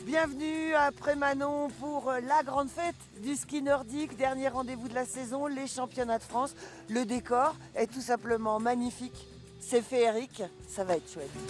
Bienvenue après Manon pour la grande fête du ski nordique, dernier rendez-vous de la saison, les championnats de France. Le décor est tout simplement magnifique, c'est féerique, ça va être chouette.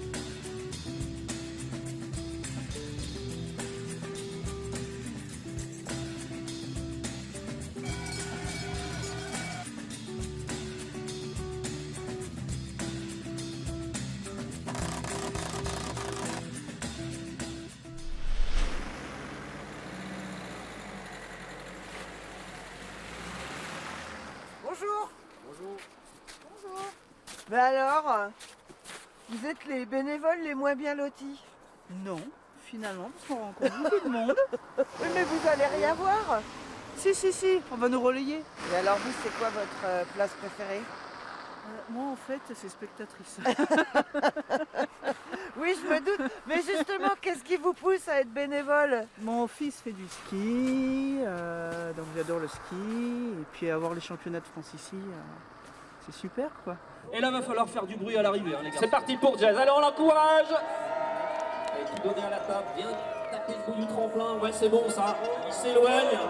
Bonjour. Bonjour. Bonjour. Mais alors, vous êtes les bénévoles les moins bien lotis? Non, finalement, parce qu'on rencontre beaucoup de monde. Oui, mais vous allez rien voir. Si, on va nous relayer. Et alors vous, c'est quoi votre place préférée? Moi, en fait, c'est spectatrice. Oui, je me doute. Mais justement, qu'est-ce qui vous pousse à être bénévole? Mon fils fait du ski, donc j'adore le ski. Et puis avoir les championnats de France ici, c'est super, quoi. Et là, va falloir faire du bruit à l'arrivée, hein, les gars. C'est parti pour Jazz. Allez, on l'encourage. Et tout donner à la table. Bien taper le bout du tremplin. Ouais, c'est bon, ça. Il s'éloigne.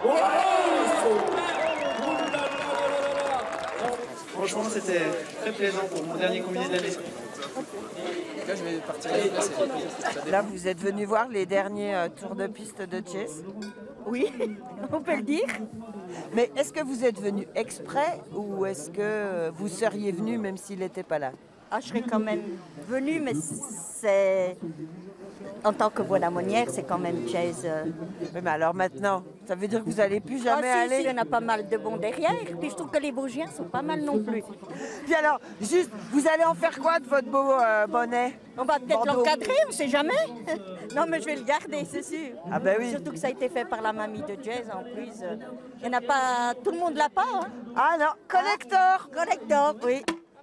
Franchement, c'était très plaisant pour mon dernier combiné de l'année. Là, je vais partir à la Là, vous êtes venu voir les derniers tours de piste de Jess. Oui, on peut le dire. Mais est-ce que vous êtes venu exprès ou est-ce que vous seriez venu même s'il n'était pas là? Ah, je serais quand même venue, mais c'est... En tant que voix d'aumônière, c'est quand même Jazz. Oui, mais alors maintenant, ça veut dire que vous n'allez plus jamais Ah si, aller? il y en a pas mal de bons derrière. Puis je trouve que les Vosgiens sont pas mal non plus. Puis alors, juste, vous allez en faire quoi de votre beau bonnet? On va peut-être Bordeaux. l'encadrer, on sait jamais. Non, mais je vais le garder, c'est sûr. Ah ben oui. Surtout que ça a été fait par la mamie de Jazz en plus. Il n'y en a pas... Tout le monde l'a pas, hein. Ah non, collector. Collector, oui.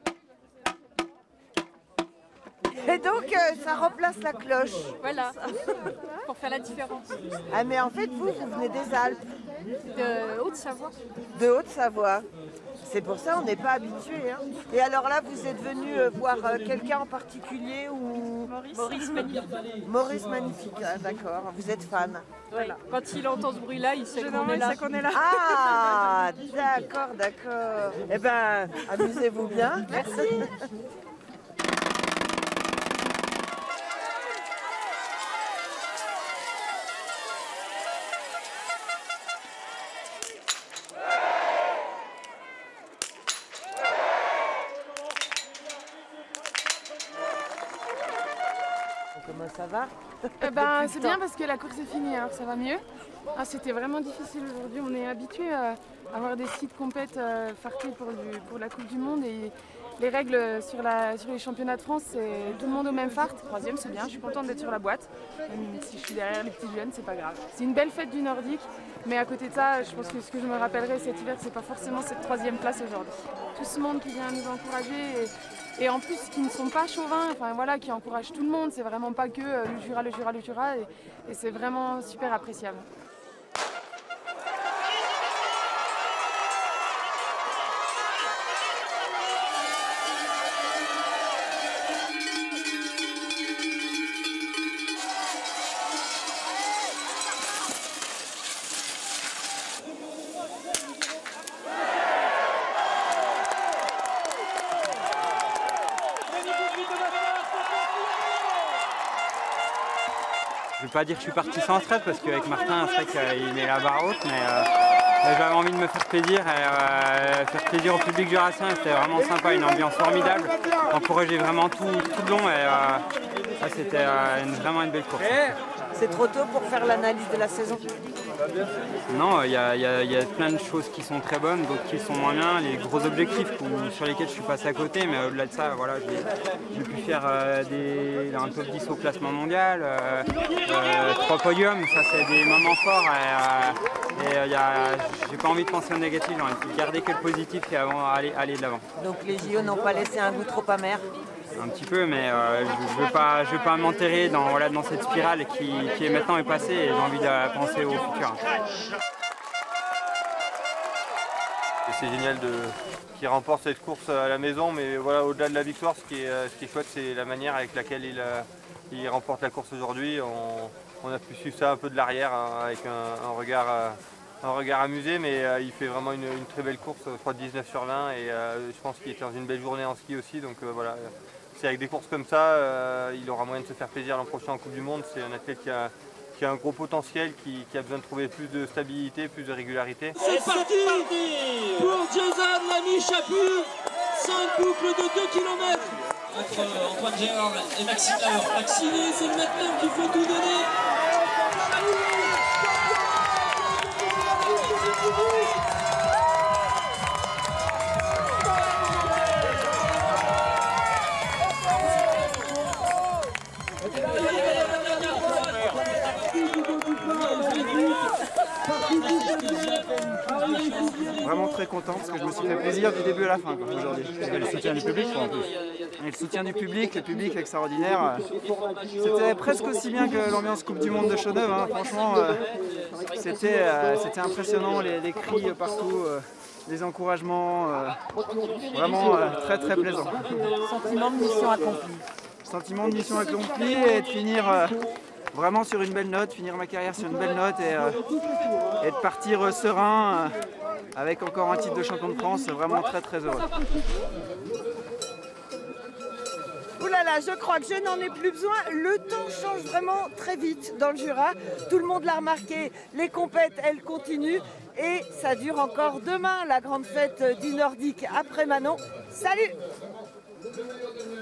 Et donc, ça remplace la cloche. Voilà, pour faire la différence. Ah mais en fait, vous venez des Alpes, De Haute-Savoie. de Haute-Savoie. C'est pour ça on n'est pas habitué. Hein. Et alors là, vous êtes venu voir quelqu'un en particulier ou... Maurice Magnifique. Maurice Magnifique, ah, d'accord. Vous êtes fan. Voilà. Quand il entend ce bruit-là, il sait qu'on est là. Ah, d'accord. Eh ben, amusez-vous bien. Merci. Comment ça va? C'est bien parce que la course est finie, alors ça va mieux. Ah, c'était vraiment difficile aujourd'hui. On est habitué à avoir des sites compètes fartés pour la Coupe du Monde et les règles sur les championnats de France, c'est tout le monde au même fart. Troisième, c'est bien, je suis contente d'être sur la boîte. Même si je suis derrière les petits jeunes, c'est pas grave. C'est une belle fête du Nordique, mais à côté de ça, je pense que ce que je me rappellerai cet hiver, c'est pas forcément cette troisième place aujourd'hui. Tout ce monde qui vient nous encourager et en plus qui ne sont pas chauvins, enfin voilà, qui encouragent tout le monde. C'est vraiment pas que le Jura et c'est vraiment super appréciable. Je ne vais pas dire que je suis parti sans stress parce qu'avec Martin, c'est vrai qu'il met la barre haute, mais j'avais envie de me faire plaisir et faire plaisir au public jurassien. C'était vraiment sympa, une ambiance formidable. Encourager vraiment tout le long et c'était vraiment une belle course. C'est trop tôt pour faire l'analyse de la saison? Non, il y a plein de choses qui sont très bonnes, d'autres qui sont moins bien. Les gros objectifs sur lesquels je suis passé à côté, mais au-delà de ça, voilà, j'ai pu faire un top 10 au classement mondial, 3 podiums, ça c'est des moments forts. J'ai pas envie de penser au négatif, j'ai envie de garder que le positif et aller de l'avant. Donc les JO n'ont pas laissé un goût trop amer? Un petit peu, mais je veux pas m'enterrer dans cette spirale qui est maintenant passée et j'ai envie de penser au futur. C'est génial qu'il remporte cette course à la maison, mais voilà, au-delà de la victoire, ce qui est chouette, c'est la manière avec laquelle il remporte la course aujourd'hui. on a pu suivre ça un peu de l'arrière avec un regard amusé, mais il fait vraiment une très belle course, je crois 19 sur 20, et je pense qu'il est dans une belle journée en ski aussi, donc voilà. C'est avec des courses comme ça, il aura moyen de se faire plaisir l'an prochain en Coupe du Monde. C'est un athlète qui a un gros potentiel, qui a besoin de trouver plus de stabilité, plus de régularité. C'est parti pour Jason Lamy Chaput, 5 boucles de 2 km. Entre Antoine Gérard et Maxime Laure. Maxime, c'est maintenant qu'il faut tout donner. Vraiment très content parce que je me suis fait plaisir du début à la fin aujourd'hui. Et le soutien du public en plus. Et le soutien du public, le public extraordinaire. C'était presque aussi bien que l'ambiance Coupe du Monde de Chaux-Neuve, hein. Franchement, c'était impressionnant, les cris partout, les encouragements, vraiment très très plaisant. Sentiment de mission accomplie. Sentiment de mission accomplie et de finir vraiment sur une belle note, finir ma carrière sur une belle note et de partir serein avec encore un titre de champion de France, vraiment très très heureux. Ouh là là, je crois que je n'en ai plus besoin. Le temps change vraiment très vite dans le Jura. Tout le monde l'a remarqué, les compètes, elles continuent. Et ça dure encore demain, la grande fête du Nordique après Manon. Salut!